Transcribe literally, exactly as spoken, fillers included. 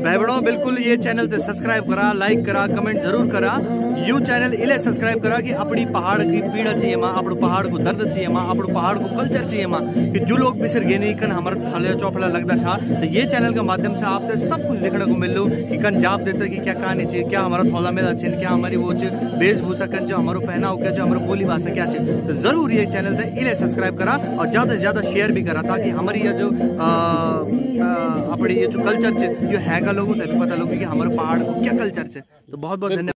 भाई बड़ो बिल्कुल ये चैनल ते सब्सक्राइब करा, लाइक करा, कमेंट जरूर करा। यू चैनल इले सब्सक्राइब करा कि अपनी पहाड़ की पीड़ा चाहिए माँ, अपने पहाड़ को दर्द चाहिए माँ, अपने पहाड़ को कल्चर चाहिए माँ, कि जो लोग बिसर गए नहीं कन हमारा थले चौपड़ा लगता था, तो ये चैनल के माध्यम से आपको सब कुछ देखने को मिल लो कि कन जाप देता कि क्या कहानी चाहिए, क्या हमारा थोला में अच्छे, क्या हमारी वो वेशभूषा कन जो हमारा पहनाव क्या, जो हमारा बोली भाषा क्या चाहिए। तो जरूर ये चैनल थे इले सब्सक्राइब करा और ज्यादा से ज्यादा शेयर भी करा, ताकि हमारी ये जो अपनी ये जो कल्चर ये है लोगों को पता लोग कि हमारे पहाड़ को क्या कल्चर है। तो बहुत बहुत धन्यवाद।